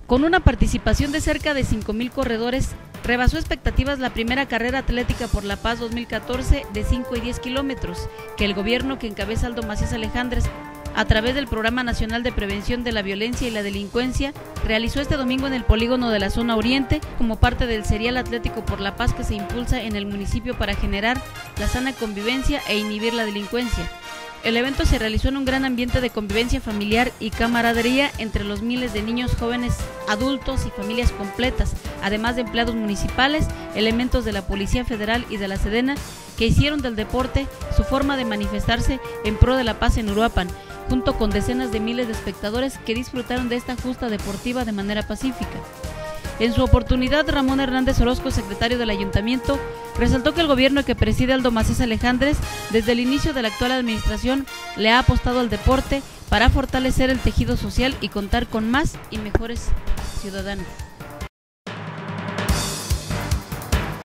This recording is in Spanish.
Con una participación de cerca de 5,000 corredores, rebasó expectativas la primera carrera atlética por la paz 2014 de 5 y 10 kilómetros, que el gobierno que encabeza Aldo Macías Alejandres, a través del Programa Nacional de Prevención de la Violencia y la Delincuencia, realizó este domingo en el polígono de la zona oriente como parte del serial Atlético por la Paz que se impulsa en el municipio para generar la sana convivencia e inhibir la delincuencia. El evento se realizó en un gran ambiente de convivencia familiar y camaradería entre los miles de niños, jóvenes, adultos y familias completas, además de empleados municipales, elementos de la Policía Federal y de la Sedena, que hicieron del deporte su forma de manifestarse en pro de la paz en Uruapan, junto con decenas de miles de espectadores que disfrutaron de esta justa deportiva de manera pacífica. En su oportunidad, Ramón Hernández Orozco, secretario del Ayuntamiento, resaltó que el gobierno que preside Aldo Macías Alejandres, desde el inicio de la actual administración, le ha apostado al deporte para fortalecer el tejido social y contar con más y mejores ciudadanos.